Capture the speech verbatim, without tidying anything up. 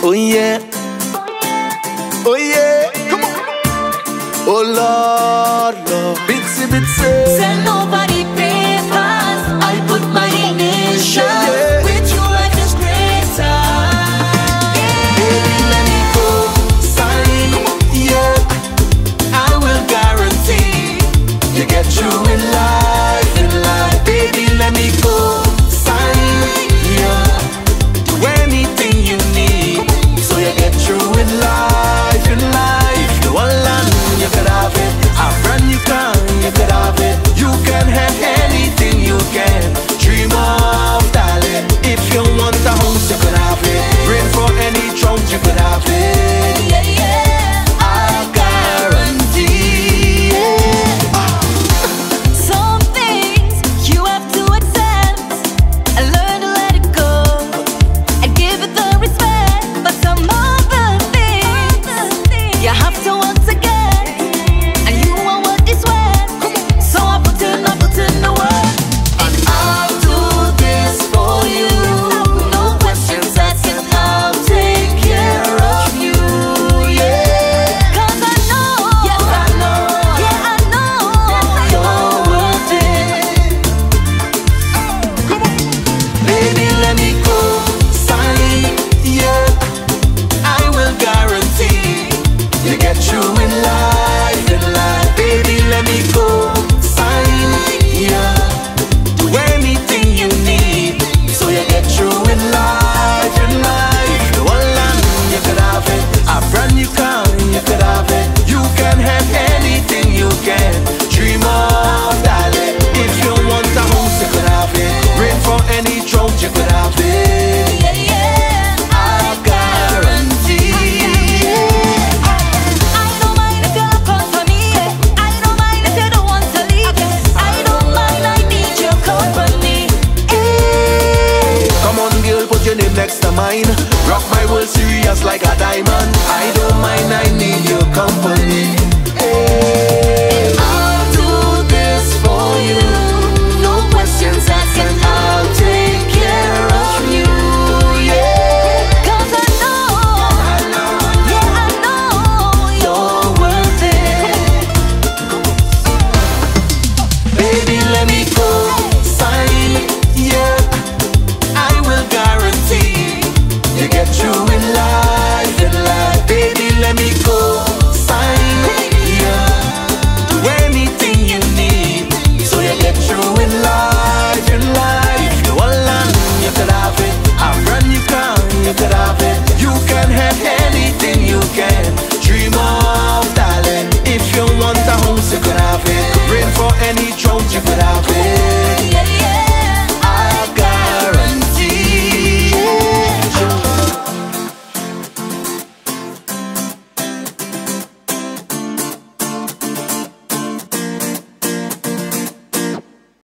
Oh yeah. Oh yeah. Come on. Oh Lord, Lord. Bitsy, bitsy. Send nobody papers. I put my initials. Yeah. With you life is greater. Baby, let me go. Sign. Yeah. I will guarantee you get through in life, in life. Baby, let me go. Sign. Yeah. Do anything you need so you get through in life, in life. The one land you could have it. A brand you can, you could have it. You can have anything you can dream of, darling. If you want a house, you could have it. Rain for any drought, you could have it. Yeah, yeah. I guarantee. Yeah. Some things you have to accept and learn to let it go and give it the respect. But some other things you have to want to get, and you want what is wet. So I put in, I put in the work, and I'll do this for you. No questions asked, and I'll take care of you. Yeah, 'cause I know, yes I know, yeah I know, you're worth it. Baby, let me go. Sign. Yeah. I will guarantee you get through in life, in life. Baby, let me go. Sign. Yeah. Do anything you need so you get through in life, in life. The one land you could have it. A brand new car you could have it. You can have anything you can dream of, darling. If you want a house, you could have it. Rain for any drought, you could have it. Yeah, yeah. I guarantee. I don't mind if you look out for me. I don't mind if you don't want to leave. I don't mind, I need your company. Come on, girl, put your name next to mine. Rock my world serious like a diamond. I don't mind, I need your company. Hey.